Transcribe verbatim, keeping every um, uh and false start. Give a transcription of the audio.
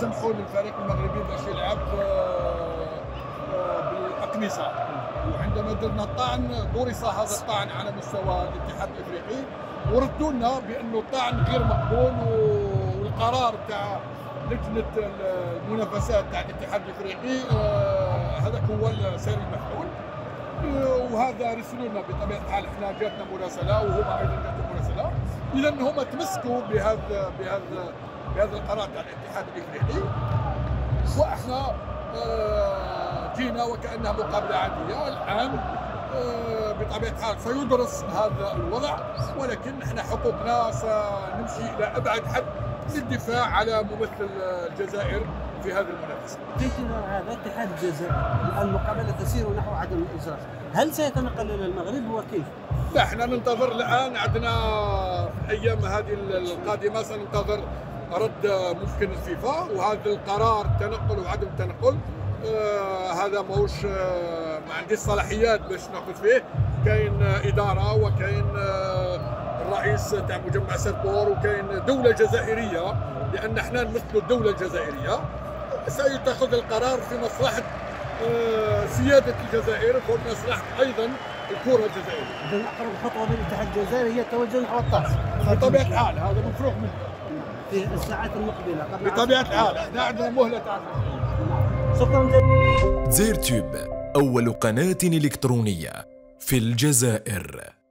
يسمحوا للفريق المغربي باش يلعب بالأقمصة. وعندما درنا الطعن درس هذا الطعن على مستوى الاتحاد الافريقي، وردوا لنا بانه الطعن غير مقبول، والقرار تاع لجنه المنافسات تاع الاتحاد الافريقي هذاك هو السير المفعول. وهذا رسلوا لنا بطبيعه الحال، احنا جاتنا مراسله وهما ايضا جاتهم مراسله، اذا هم تمسكوا بهذا بهذا بهذا القرار تاع الاتحاد الافريقي، واحنا جينا وكانها مقابله عاديه. الان بطبيعه الحال سيدرس هذا الوضع، ولكن احنا حقوقنا سنمشي الى ابعد حد للدفاع على ممثل الجزائر في هذه المنافسه. هذا اتحاد الجزائر المقابله تسير نحو عدم الاجراء، هل سيتنقل الى المغرب وكيف؟ لا، احنا ننتظر الان، عندنا في الايام هذه القادمه سننتظر رد ممكن الفيفا، وهذا القرار التنقل وعدم التنقل آه هذا ماهوش آه ما عنديش صلاحيات باش ناخذ فيه. كاين آه اداره، وكاين آه الرئيس تاع مجمع سيربور، وكاين دوله جزائريه، لان احنا نمثلوا الدوله الجزائريه. سيتخذ القرار في مصلحه آه سياده الجزائر وفي مصلحه ايضا الكره الجزائريه. اذا اقرب خطوه للاتحاد الجزائري هي التوجه نحو الطاس بطبيعه الحال، هذا مفروغ منه في الساعات المقبله. بطبيعه الحال احنا عندنا مهله تاع شكرا. زيرتيوب أول قناة إلكترونية في الجزائر.